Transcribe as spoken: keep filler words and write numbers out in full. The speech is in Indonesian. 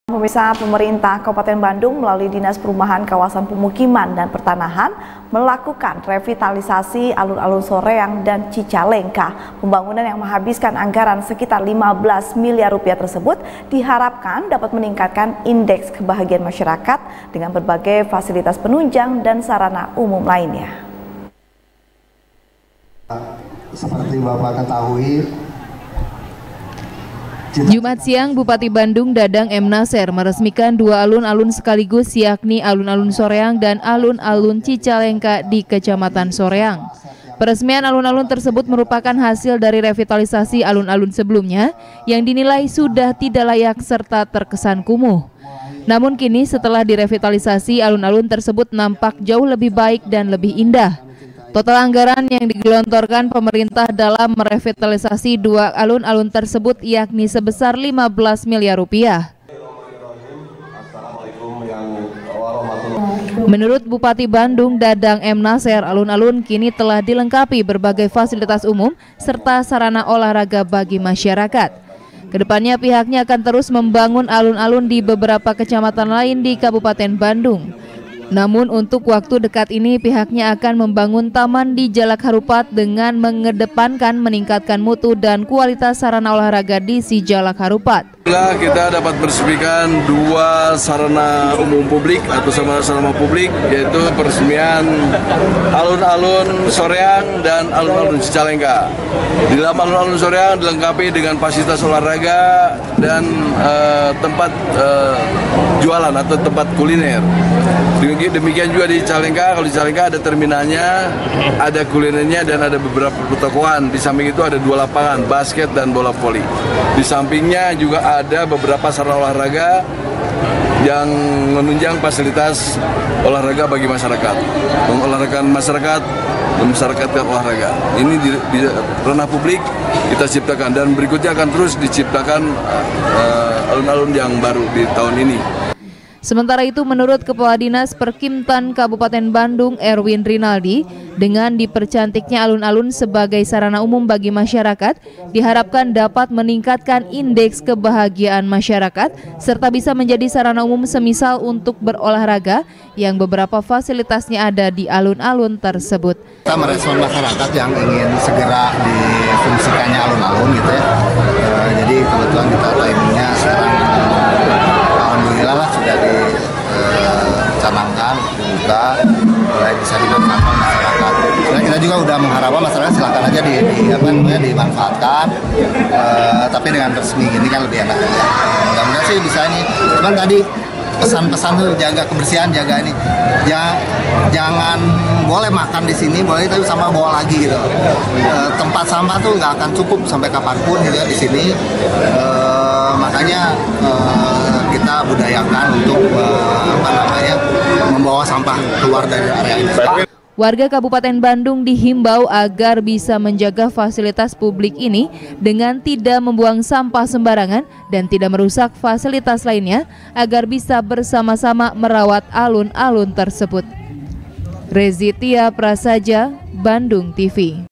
Pemirsa, pemerintah Kabupaten Bandung melalui Dinas Perumahan Kawasan Pemukiman dan Pertanahan melakukan revitalisasi alun-alun Soreang dan Cicalengka. Pembangunan yang menghabiskan anggaran sekitar lima belas miliar rupiah tersebut diharapkan dapat meningkatkan indeks kebahagiaan masyarakat dengan berbagai fasilitas penunjang dan sarana umum lainnya. Seperti Bapak ketahui, Jumat siang, Bupati Bandung Dadang M. Nasir meresmikan dua alun-alun sekaligus, yakni alun-alun Soreang dan alun-alun Cicalengka di Kecamatan Soreang. Peresmian alun-alun tersebut merupakan hasil dari revitalisasi alun-alun sebelumnya yang dinilai sudah tidak layak serta terkesan kumuh. Namun kini setelah direvitalisasi, alun-alun tersebut nampak jauh lebih baik dan lebih indah. Total anggaran yang digelontorkan pemerintah dalam merevitalisasi dua alun-alun tersebut yakni sebesar lima belas miliar rupiah. Menurut Bupati Bandung Dadang M. Nasir, alun-alun kini telah dilengkapi berbagai fasilitas umum serta sarana olahraga bagi masyarakat. Kedepannya pihaknya akan terus membangun alun-alun di beberapa kecamatan lain di Kabupaten Bandung. Namun untuk waktu dekat ini pihaknya akan membangun taman di Jalak Harupat dengan mengedepankan meningkatkan mutu dan kualitas sarana olahraga di si Jalak Harupat. Kita dapat meresmikan dua sarana umum publik atau sarana publik, yaitu peresmian alun-alun Soreang dan alun-alun Cicalengka. Di dalam alun-alun Soreang dilengkapi dengan fasilitas olahraga dan uh, tempat uh, jualan atau tempat kuliner. Demikian juga di Cicalengka, kalau di Cicalengka ada terminalnya, ada kulinernya dan ada beberapa pertokoan. Di samping itu ada dua lapangan, basket dan bola voli. Di sampingnya juga ada beberapa sarana olahraga yang menunjang fasilitas olahraga bagi masyarakat. Mengolahragakan masyarakat, masyarakat olahraga. Ini di, di ranah publik kita ciptakan dan berikutnya akan terus diciptakan alun-alun uh, yang baru di tahun ini. Sementara itu, menurut Kepala Dinas Perkimtan Kabupaten Bandung Erwin Rinaldi, dengan dipercantiknya alun-alun sebagai sarana umum bagi masyarakat, diharapkan dapat meningkatkan indeks kebahagiaan masyarakat, serta bisa menjadi sarana umum semisal untuk berolahraga yang beberapa fasilitasnya ada di alun-alun tersebut. Kita merespon masyarakat yang ingin segera difungsikannya alun-alun gitu ya. Uh, jadi kebetulan kita timingnya sekarang alhamdulillah lah sudah dicanangkan, dibuka, mulai bisa dimanfaatkan masyarakat. Sebenarnya kita juga udah mengharapkan masyarakat silakan aja di, di apa namanya dimanfaatkan, uh, tapi dengan resmi ini kan lebih enak. Mudah-mudahan sih bisa ini. Cuman tadi pesan-pesan tuh jaga kebersihan, jaga ini. Ya, jangan boleh makan di sini, boleh tapi sama bawa lagi gitu. Uh, tempat sampah tuh nggak akan cukup sampai kapanpun gitu ya di sini. Uh, makanya uh, kita budayakan untuk uh, apa namanya membawa sampah keluar dari area ini. Warga Kabupaten Bandung dihimbau agar bisa menjaga fasilitas publik ini dengan tidak membuang sampah sembarangan dan tidak merusak fasilitas lainnya agar bisa bersama-sama merawat alun-alun tersebut. Rezitia Prasaja, Bandung T V.